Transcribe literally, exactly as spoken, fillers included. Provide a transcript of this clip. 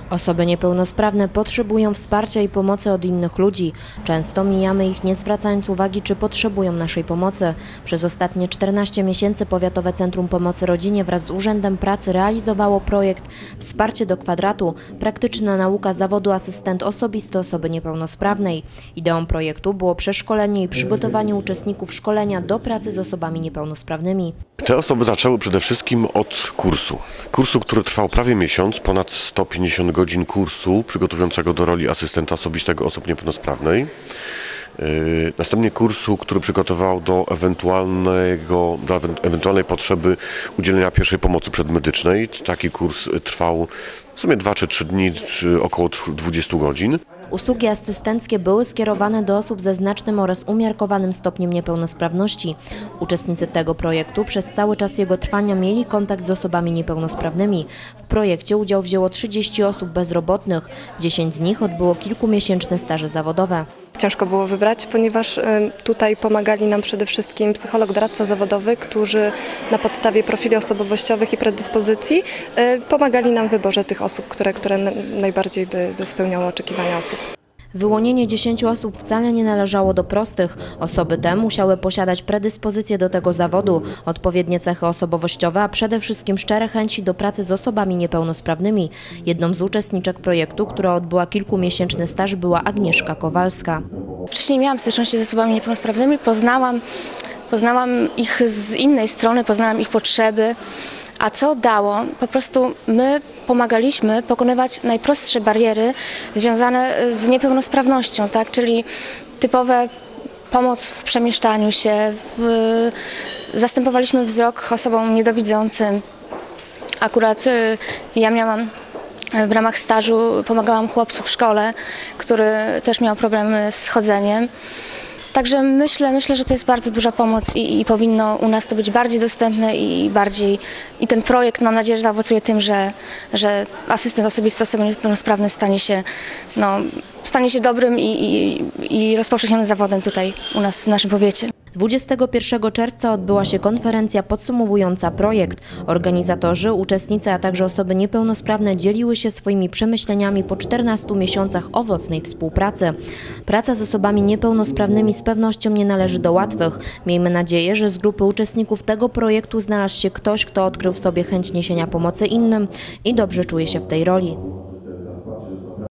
Osoby niepełnosprawne potrzebują wsparcia i pomocy od innych ludzi. Często mijamy ich, nie zwracając uwagi, czy potrzebują naszej pomocy. Przez ostatnie czternaście miesięcy Powiatowe Centrum Pomocy Rodzinie wraz z Urzędem Pracy realizowało projekt Wsparcie do kwadratu – praktyczna nauka zawodu asystent osobisty osoby niepełnosprawnej. Ideą projektu było przeszkolenie i przygotowanie uczestników szkolenia do pracy z osobami niepełnosprawnymi. Te osoby zaczęły przede wszystkim od kursu. Kursu, który trwał prawie miesiąc, ponad sto pięćdziesiąt godzin kursu przygotowującego do roli asystenta osobistego osób niepełnosprawnej. Yy, następnie kursu, który przygotował do, ewentualnego, do ewentualnej potrzeby udzielenia pierwszej pomocy przedmedycznej. Taki kurs trwał w sumie dwa czy trzy dni, czy około dwudziestu godzin. Usługi asystenckie były skierowane do osób ze znacznym oraz umiarkowanym stopniem niepełnosprawności. Uczestnicy tego projektu przez cały czas jego trwania mieli kontakt z osobami niepełnosprawnymi. W projekcie udział wzięło trzydzieści osób bezrobotnych, dziesięć z nich odbyło kilkumiesięczne staże zawodowe. Ciężko było wybrać, ponieważ tutaj pomagali nam przede wszystkim psycholog, doradca zawodowy, którzy na podstawie profili osobowościowych i predyspozycji pomagali nam w wyborze tych osób, które, które najbardziej by, by spełniały oczekiwania osób. Wyłonienie dziesięciu osób wcale nie należało do prostych. Osoby te musiały posiadać predyspozycje do tego zawodu, odpowiednie cechy osobowościowe, a przede wszystkim szczere chęci do pracy z osobami niepełnosprawnymi. Jedną z uczestniczek projektu, która odbyła kilkumiesięczny staż, była Agnieszka Kowalska. Wcześniej miałam styczności z osobami niepełnosprawnymi, poznałam, poznałam ich z innej strony, poznałam ich potrzeby. A co dało? Po prostu my pomagaliśmy pokonywać najprostsze bariery związane z niepełnosprawnością, tak? Czyli typowe pomoc w przemieszczaniu się, w, zastępowaliśmy wzrok osobom niedowidzącym. Akurat ja miałam w ramach stażu, pomagałam chłopcu w szkole, który też miał problemy z chodzeniem. Także myślę, myślę, że to jest bardzo duża pomoc i, i powinno u nas to być bardziej dostępne i bardziej i ten projekt, mam nadzieję, że zaowocuje tym, że, że asystent osobisty osoby niepełnosprawnej stanie się, no, stanie się dobrym i, i, i rozpowszechnionym zawodem tutaj u nas w naszym powiecie. dwudziestego pierwszego czerwca odbyła się konferencja podsumowująca projekt. Organizatorzy, uczestnicy, a także osoby niepełnosprawne dzieliły się swoimi przemyśleniami po czternastu miesiącach owocnej współpracy. Praca z osobami niepełnosprawnymi z pewnością nie należy do łatwych. Miejmy nadzieję, że z grupy uczestników tego projektu znalazł się ktoś, kto odkrył w sobie chęć niesienia pomocy innym i dobrze czuje się w tej roli.